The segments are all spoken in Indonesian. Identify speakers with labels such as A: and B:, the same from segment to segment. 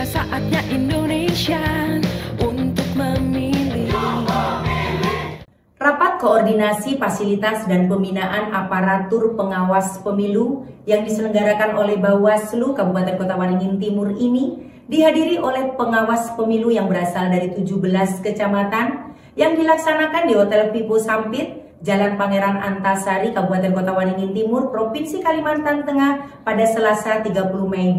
A: Sudah saatnya Indonesia untuk memilih.
B: Rapat koordinasi fasilitas dan pembinaan aparatur pengawas pemilu yang diselenggarakan oleh Bawaslu Kabupaten Kota Waringin Timur ini dihadiri oleh pengawas pemilu yang berasal dari 17 kecamatan yang dilaksanakan di Hotel Vivo Sampit, Jalan Pangeran Antasari, Kabupaten Kota Waringin Timur, Provinsi Kalimantan Tengah pada Selasa 30 Mei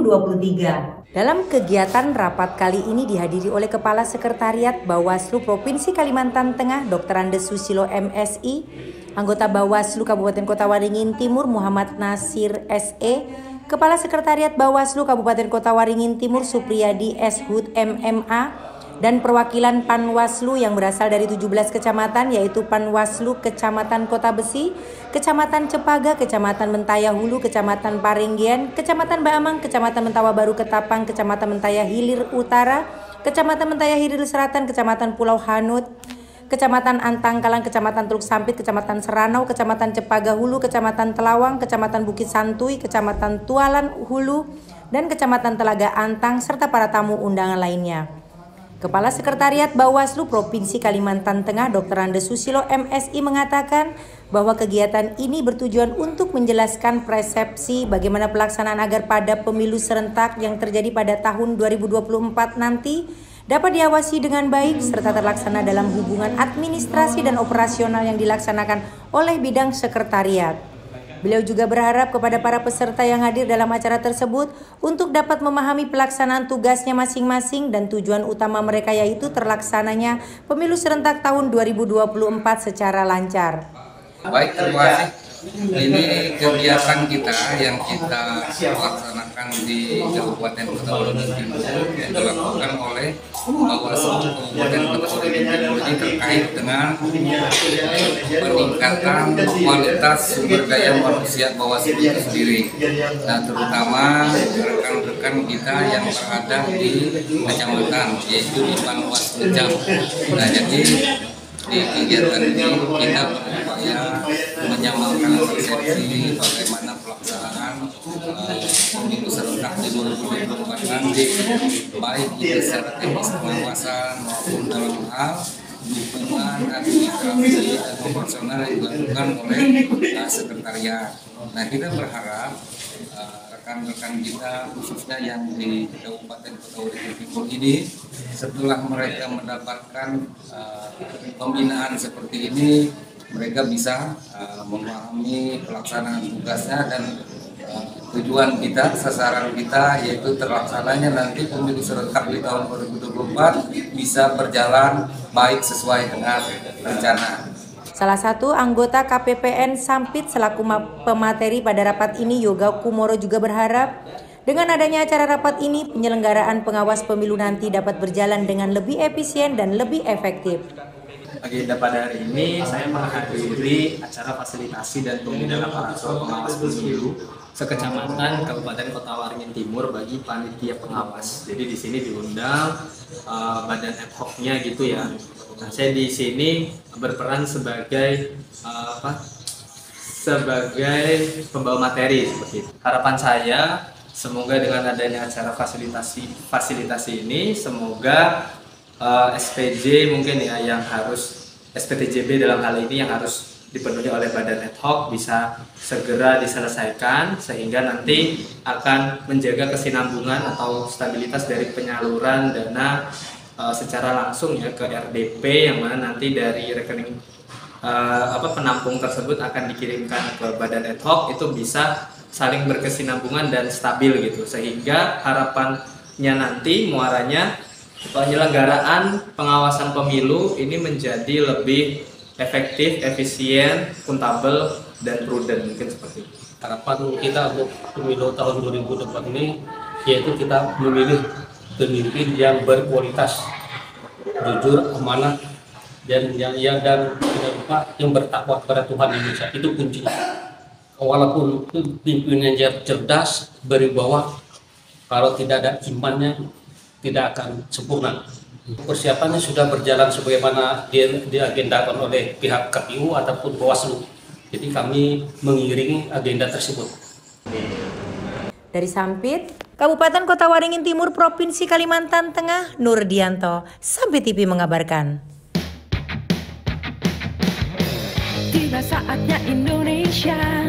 B: 2023. Dalam kegiatan rapat kali ini dihadiri oleh Kepala Sekretariat Bawaslu Provinsi Kalimantan Tengah, Dr. Andes Susilo MSI, anggota Bawaslu Kabupaten Kota Waringin Timur Muhammad Nasir SE, Kepala Sekretariat Bawaslu Kabupaten Kota Waringin Timur Supriyadi S. Hud MMA, dan perwakilan Panwaslu yang berasal dari 17 kecamatan, yaitu Panwaslu Kecamatan Kota Besi, Kecamatan Cepaga, Kecamatan Mentaya Hulu, Kecamatan Parenggian, Kecamatan Baamang, Kecamatan Mentawa Baru Ketapang, Kecamatan Mentaya Hilir Utara, Kecamatan Mentaya Hilir Selatan, Kecamatan Pulau Hanut, Kecamatan Antangkalan, Kecamatan Teluk Sampit, Kecamatan Seranau, Kecamatan Cepaga Hulu, Kecamatan Telawang, Kecamatan Bukit Santuy, Kecamatan Tualan Hulu, dan Kecamatan Telaga Antang, serta para tamu undangan lainnya. Kepala Sekretariat Bawaslu Provinsi Kalimantan Tengah Dr. Andes Susilo MSI mengatakan bahwa kegiatan ini bertujuan untuk menjelaskan persepsi bagaimana pelaksanaan agar pada pemilu serentak yang terjadi pada tahun 2024 nanti dapat diawasi dengan baik serta terlaksana dalam hubungan administrasi dan operasional yang dilaksanakan oleh bidang sekretariat. Beliau juga berharap kepada para peserta yang hadir dalam acara tersebut untuk dapat memahami pelaksanaan tugasnya masing-masing dan tujuan utama mereka yaitu terlaksananya pemilu serentak tahun 2024 secara lancar.
C: Baik, terima kasih. Ini kegiatan kita yang kita laksanakan di Kabupaten Kota Waringin Timur yang dilakukan oleh Bawaslu Kabupaten Kota Waringin Timur ini terkait dengan peningkatan kualitas sumber daya manusia Bawaslu itu sendiri. Nah, terutama rekan-rekan kita yang berada di kecamatan, yaitu di Panwaslu Jam. Nah, jadi di kegiatan ini kita berupaya menyamarkan persepsi bagaimana pelaksanaan pemilu serentak di 2024 nanti, baik itu secara teknis pengawasan maupun dalam hal dukungan administrasi dan operasional yang dilakukan oleh sekretariat. Nah, kita berharap rekan-rekan kita khususnya yang di Kabupaten Kota Waringin Timur ini setelah mereka mendapatkan pembinaan seperti ini, mereka bisa memahami pelaksanaan tugasnya dan tujuan kita, sasaran kita yaitu terlaksananya nanti pemilu serentak di tahun 2024 bisa berjalan baik sesuai dengan rencana.
B: Salah satu anggota KPPN Sampit selaku pemateri pada rapat ini, Yoga Kumoro, juga berharap dengan adanya acara rapat ini penyelenggaraan pengawas pemilu nanti dapat berjalan dengan lebih efisien dan lebih efektif.
D: Agenda pada hari ini saya menghadiri acara fasilitasi dan pembinaan aparatur pengawas pemilu sekecamatan Kabupaten Kota Waringin Timur bagi panitia pengawas. Jadi di sini diundang badan ad hoc-nya gitu ya. Nah, saya di sini berperan sebagai sebagai pembawa materi seperti itu. Harapan saya semoga dengan adanya acara fasilitasi ini, semoga SPJ mungkin ya yang harus SPTJB dalam hal ini yang harus dipenuhi oleh badan ad hoc bisa segera diselesaikan sehingga nanti akan menjaga kesinambungan atau stabilitas dari penyaluran dana secara langsung ya ke RDP yang mana nanti dari rekening penampung tersebut akan dikirimkan ke badan ad hoc, itu bisa saling berkesinambungan dan stabil gitu sehingga harapannya nanti muaranya penyelenggaraan pengawasan pemilu ini menjadi lebih efektif, efisien, akuntabel, dan prudent mungkin seperti itu.
E: Harapan kita untuk pemilu tahun 2024 ini yaitu kita memilih pemimpin yang berkualitas, jujur, amanah, dan tidak lupa yang bertakwa kepada Tuhan Indonesia. Itu kuncinya. Walaupun pimpinannya cerdas, berwibawa, kalau tidak ada imannya tidak akan sempurna. Persiapannya sudah berjalan sebagaimana diagendakan oleh pihak KPU ataupun Bawaslu. Jadi kami mengiringi agenda tersebut.
B: Dari Sampit, Kabupaten Kota Waringin Timur, Provinsi Kalimantan Tengah, Nurdianto, Sampai TV mengabarkan.
A: Tiba saatnya Indonesia